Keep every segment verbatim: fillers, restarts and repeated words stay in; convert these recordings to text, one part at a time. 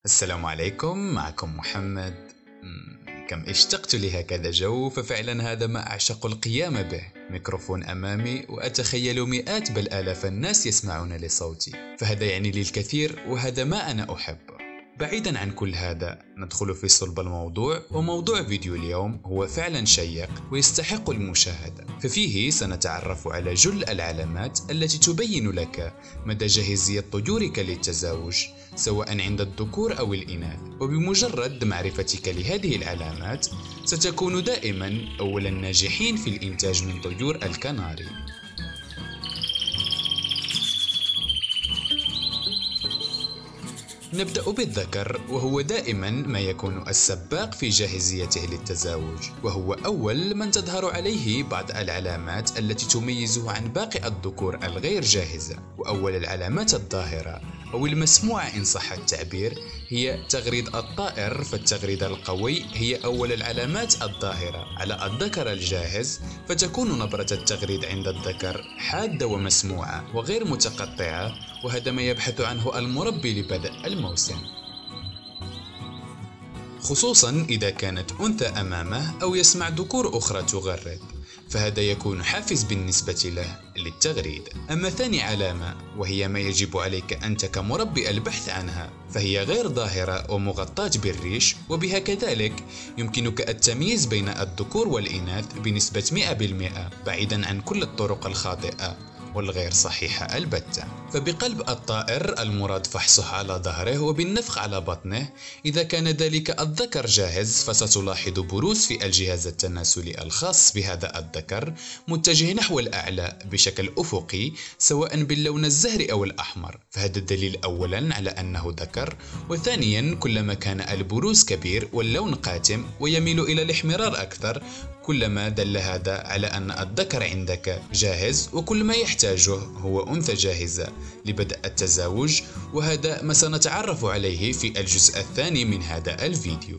السلام عليكم، معكم محمد. مم، كم اشتقت لهكذا جو، ففعلا هذا ما أعشق القيام به. ميكروفون أمامي وأتخيل مئات بل آلاف الناس يسمعون لصوتي، فهذا يعني لي الكثير وهذا ما أنا أحبه. بعيدا عن كل هذا ندخل في صلب الموضوع، وموضوع فيديو اليوم هو فعلا شيق ويستحق المشاهدة، ففيه سنتعرف على جل العلامات التي تبين لك مدى جاهزية طيورك للتزاوج سواء عند الذكور أو الإناث. وبمجرد معرفتك لهذه العلامات ستكون دائما أول الناجحين في الإنتاج من طيور الكناري. نبدأ بالذكر، وهو دائما ما يكون السباق في جاهزيته للتزاوج، وهو أول من تظهر عليه بعض العلامات التي تميزه عن باقي الذكور الغير جاهزة. وأول العلامات الظاهرة أو المسموعة إن صح التعبير هي تغريد الطائر، فالتغريد القوي هي أول العلامات الظاهرة على الذكر الجاهز، فتكون نبرة التغريد عند الذكر حادة ومسموعة وغير متقطعة، وهذا ما يبحث عنه المربي لبدء الموسم، خصوصا إذا كانت أنثى أمامه أو يسمع ذكور أخرى تغرد، فهذا يكون حافز بالنسبة له للتغريد. أما ثاني علامة وهي ما يجب عليك أنت كمربي البحث عنها، فهي غير ظاهرة ومغطاة بالريش، وبها كذلك يمكنك التمييز بين الذكور والإناث بنسبة مئة بالمئة بعيدا عن كل الطرق الخاطئة والغير صحيحة البتة. فبقلب الطائر المراد فحصه على ظهره وبالنفخ على بطنه، إذا كان ذلك الذكر جاهز فستلاحظ بروز في الجهاز التناسلي الخاص بهذا الذكر متجه نحو الأعلى بشكل أفقي سواء باللون الزهري أو الأحمر، فهذا الدليل أولا على أنه ذكر. وثانيا كلما كان البروز كبير واللون قاتم ويميل إلى الاحمرار أكثر، كلما دل هذا على أن الذكر عندك جاهز، وكل ما يحتاجه هو أنثى جاهزة لبدء التزاوج، وهذا ما سنتعرف عليه في الجزء الثاني من هذا الفيديو.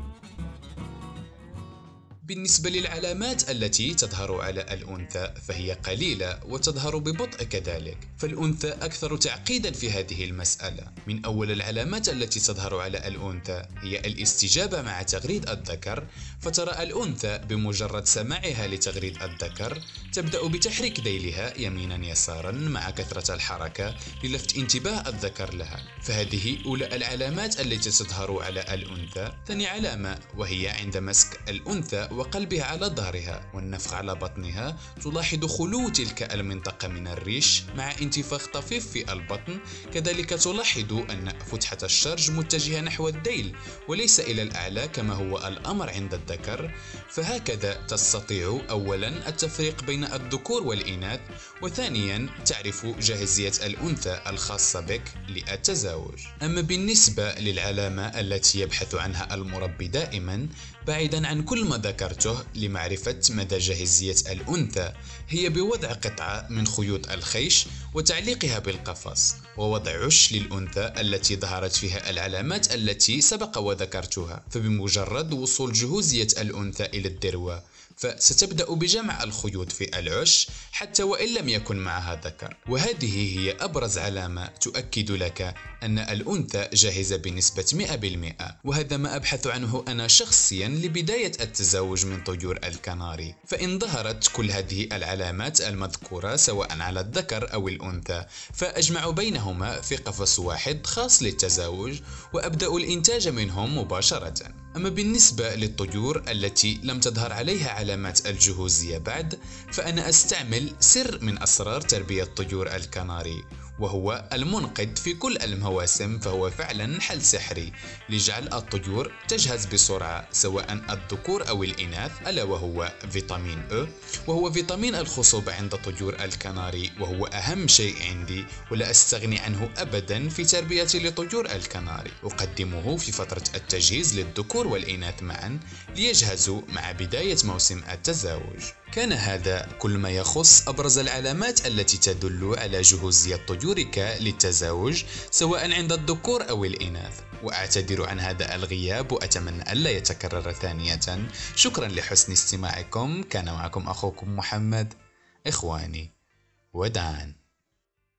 بالنسبة للعلامات التي تظهر على الأنثى فهي قليلة وتظهر ببطء كذلك، فالأنثى أكثر تعقيدا في هذه المسألة. من أول العلامات التي تظهر على الأنثى هي الاستجابة مع تغريد الذكر، فترى الأنثى بمجرد سماعها لتغريد الذكر تبدأ بتحريك ذيلها يمينا يسارا مع كثرة الحركة للفت انتباه الذكر لها، فهذه أولى العلامات التي تظهر على الأنثى. ثاني علامة وهي عند مسك الأنثى وقلبها على ظهرها والنفخ على بطنها، تلاحظ خلو تلك المنطقة من الريش مع انتفاخ طفيف في البطن، كذلك تلاحظ أن فتحة الشرج متجهة نحو الذيل وليس إلى الأعلى كما هو الأمر عند الذكر. فهكذا تستطيع أولا التفريق بين الذكور والإناث، وثانيا تعرف جاهزية الأنثى الخاصة بك للتزاوج. أما بالنسبة للعلامة التي يبحث عنها المربي دائما بعيدا عن كل ما ذكرته لمعرفة مدى جاهزية الأنثى، هي بوضع قطعة من خيوط الخيش وتعليقها بالقفص، ووضع عش للأنثى التي ظهرت فيها العلامات التي سبق وذكرتها. فبمجرد وصول جهوزية الأنثى إلى الذروة فستبدأ بجمع الخيوط في العش حتى وإن لم يكن معها ذكر، وهذه هي أبرز علامة تؤكد لك أن الأنثى جاهزة بنسبة مئة بالمئة، وهذا ما أبحث عنه أنا شخصيا لبداية التزاوج من طيور الكناري. فإن ظهرت كل هذه العلامات المذكورة سواء على الذكر أو الأنثى فأجمع بينهما في قفص واحد خاص للتزاوج وأبدأ الإنتاج منهم مباشرة. أما بالنسبة للطيور التي لم تظهر عليها علامات الجهوزية بعد، فأنا أستعمل سر من أسرار تربية طيور الكناري، وهو المنقذ في كل المواسم، فهو فعلا حل سحري لجعل الطيور تجهز بسرعة سواء الذكور أو الإناث، ألا وهو فيتامين أو، وهو فيتامين الخصوبة عند طيور الكناري، وهو أهم شيء عندي ولا أستغني عنه أبدا في تربيتي لطيور الكناري. أقدمه في فترة التجهيز للذكور والإناث معا ليجهزوا مع بداية موسم التزاوج. كان هذا كل ما يخص أبرز العلامات التي تدل على جهوزية طيورك للتزاوج سواء عند الذكور أو الإناث، وأعتذر عن هذا الغياب وأتمنى ألا يتكرر ثانية. شكرا لحسن استماعكم، كان معكم أخوكم محمد. إخواني وداعا.